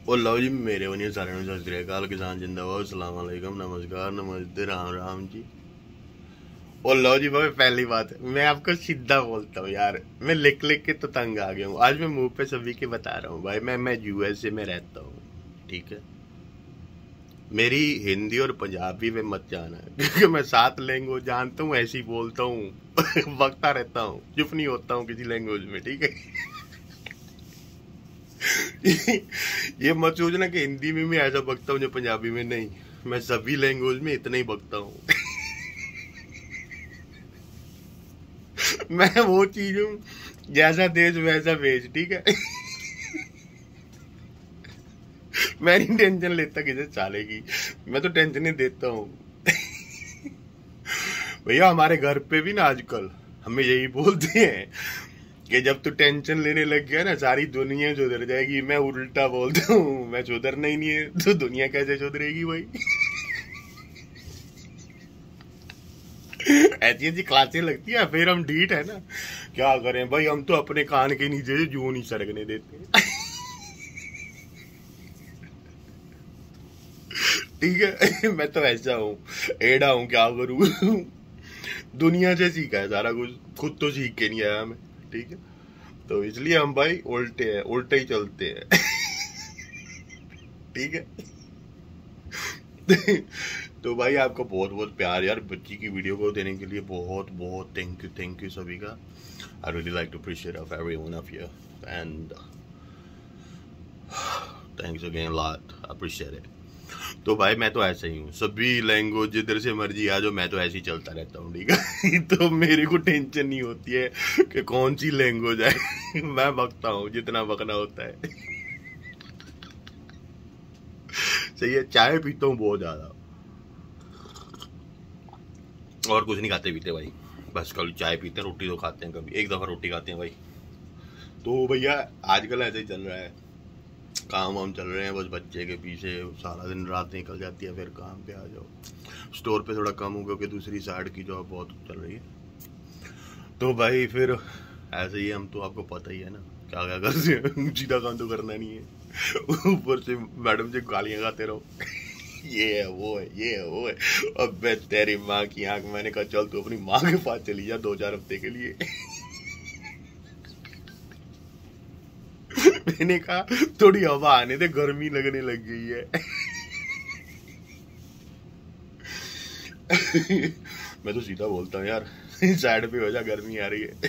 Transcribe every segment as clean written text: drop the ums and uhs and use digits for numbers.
और लो जी मेरे बनिए सारे सत श्री अकाल किसान जिंदाबाद अस्सलाम वालेकुम नमस्कार नमस्ते राम राम जी। और लो जी भाई पहली बात मैं आपको सीधा बोलता हूँ यार, मैं लिख लिख के तो तंग आ गया हूँ। आज मैं मुंह पे सभी के बता रहा हूँ भाई, मैं यूएसए में रहता हूँ। ठीक है, मेरी हिंदी और पंजाबी में मत जाना क्योंकि मैं 7 लैंग्वेज जानता हूँ, ऐसे ही बोलता हूँ बकता रहता हूँ, चुप नहीं होता हूँ किसी लैंग्वेज में। ठीक है ये मत सोचना कि हिंदी में मैं ऐसा बकता हूँ जो पंजाबी में नहीं। मैं सभी लैंग्वेज में इतना ही बकता हूँ मैं वो चीज हूँ जैसा देश वैसा भेज। ठीक है मैं नहीं टेंशन लेता किसी साले की, मैं तो टेंशन ही देता हूँ भैया हमारे घर पे भी ना आजकल हमें यही बोलते हैं कि जब तू टेंशन लेने लग गया ना सारी दुनिया सुधर जाएगी। मैं उल्टा बोलता हूँ, मैं सुधरना ही नहीं है तो दुनिया कैसे सुधरेगी भाई ऐसी ऐसी क्लासें लगती है, फिर हम ढीठ है ना, क्या करें भाई, हम तो अपने कान के नीचे से जूं नहीं सरकने देते ठीक है मैं तो ऐसा हूँ, एड़ा हूँ, क्या करूँ दुनिया से सीखा है सारा कुछ, खुद तो सीख के नहीं आया हमें। ठीक है, तो इसलिए हम भाई उल्टे हैं, उल्टे ही चलते हैं ठीक है तो भाई आपको बहुत बहुत प्यार यार, बच्ची की वीडियो को देने के लिए बहुत बहुत थैंक यू सभी का। I really like to appreciate of every one of you and thanks again lot, appreciate it. तो भाई मैं तो ऐसे ही हूँ, सभी लैंग्वेज जिधर से मर्जी आ जाओ मैं तो ऐसे ही चलता रहता हूँ। ठीक है तो मेरे को टेंशन नहीं होती है कि कौन सी लैंग्वेज है मैं बकता हूँ जितना बकना होता है सही है, चाय पीता हूँ बहुत ज्यादा और कुछ नहीं खाते पीते भाई, बस कल चाय पीते हैं, रोटी तो खाते हैं, कभी एक दफा रोटी खाते हैं भाई। तो भैया आजकल ऐसे ही चल रहा है, काम वाम चल रहे हैं बस बच्चे के पीछे सारा दिन रात निकल जाती है, फिर काम पे आ जाओ। स्टोर पे थोड़ा कम हो क्योंकि दूसरी साइड की जॉब बहुत चल रही है। तो भाई फिर ऐसे ही हम तो आपको पता ही है ना क्या क्या करते हैं सीधा काम तो करना नहीं है ऊपर से मैडम से गालियां खाते रहो ये है वो है ये है वो है। अब मैं तेरी माँ की आंख, मैंने कहा चल तू अपनी माँ के पास चली जा 2-4 हफ्ते के लिए मैंने कहा थोड़ी हवा आने दे, गर्मी लगने लग गई है मैं तो सीधा बोलता हूँ यार साइड पे हो जा, गर्मी आ रही है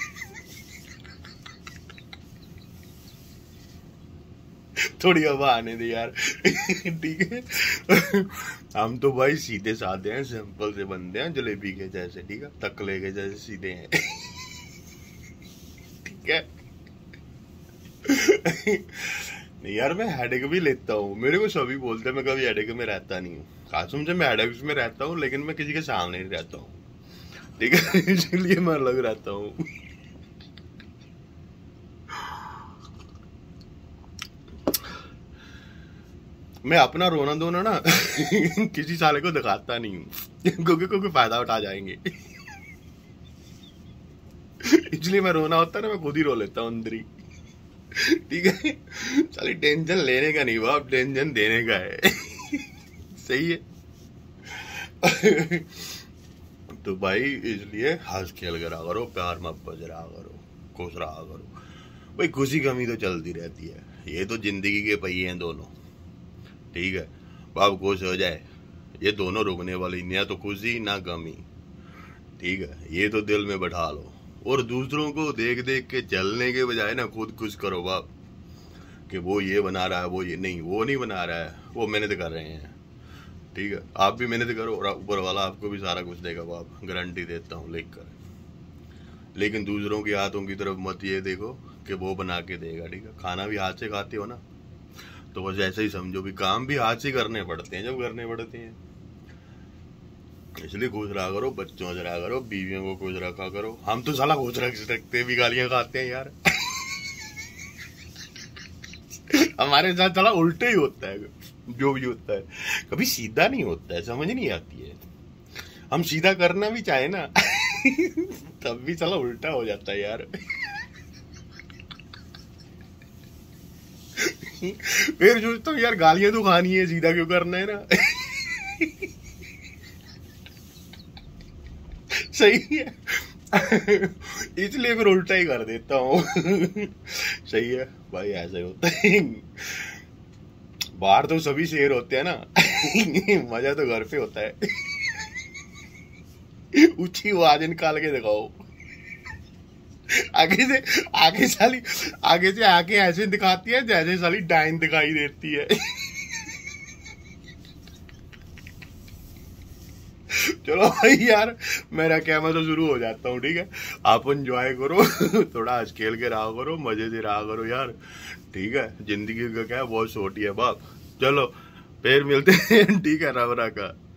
थोड़ी हवा आने दे यार ठीक है हम तो भाई सीधे साधे हैं, सिंपल से बंदे हैं, जलेबी के जैसे। ठीक है, तकले के जैसे सीधे हैं ठीक है नहीं यार मैं हेडेक भी लेता हूँ, मेरे को सभी बोलते हैं मैं कभी हेडेक में रहता नहीं हूँ। कासम से मैं हेडेक में रहता हूँ लेकिन मैं किसी के सामने नहीं रहता हूँ। ठीक है इसलिए मैं अलग रहता हूँ मैं अपना रोना धोना ना किसी साले को दिखाता नहीं हूँ क्योंकि फायदा उठा जाएंगे इसलिए मैं रोना होता है ना मैं खुद ही रो लेता हूँ अंदर ही। ठीक है, साली टेंशन लेने का नहीं बाप, टेंशन देने का है सही है तो भाई इसलिए हंस खेल करा करो, प्यार मोहब्बत रहा करो, खुश रहा करो भाई, खुशी कमी तो चलती रहती है, ये तो जिंदगी के पहिए हैं दोनों। ठीक है, बाप खुश हो जाए ये दोनों रुकने वाली, ना तो खुशी ना गमी। ठीक है, ये तो दिल में बैठा लो और दूसरों को देख देख के चलने के बजाय ना खुद खुश करो बाप, कि वो ये बना रहा है वो ये नहीं, वो नहीं बना रहा है, वो मेहनत कर रहे हैं। ठीक है, आप भी मेहनत करो और ऊपर वाला आपको भी सारा कुछ देगा बाप, गारंटी देता हूँ लिख कर। लेकिन दूसरों के हाथों की तरफ मत ये देखो कि वो बना के देगा। ठीक है, खाना भी हाथ से खाते हो ना, तो बस ऐसे ही समझो भी काम भी हाथ से करने पड़ते हैं जब करने पड़ते हैं। इसलिए खुश रहा करो, बच्चों से रहा करो, बीवियों को खुश रखा करो। हम तो साला खुश रख सकते भी गालियां खाते हैं यार हमारे साथ साला उल्टे ही होता है, जो भी होता है कभी सीधा नहीं होता है, समझ नहीं आती है। हम सीधा करना भी चाहे ना तब भी साला उल्टा हो जाता है यार फिर सोचता हूँ यार गालियां तो खानी है, सीधा क्यों करना है ना। सही है। इसलिए फिर उल्टा ही कर देता हूँ। सही है भाई, ऐसे होता है। बाहर तो सभी शेर होते हैं ना। मजा तो घर पे होता है। ऊंची आवाज निकाल के दिखाओ। आगे से आगे से आके ऐसे दिखाती है जैसे साली डाइन दिखाई देती है। चलो भाई यार, मेरा क्या, मैं तो शुरू हो जाता हूँ, ठीक है। आप एंजॉय करो। थोड़ा हंस खेल के रहा करो, मजे से रहा करो यार, ठीक है। जिंदगी का क्या है, बहुत छोटी है बाप। चलो फिर मिलते हैं, ठीक है, रब रखा।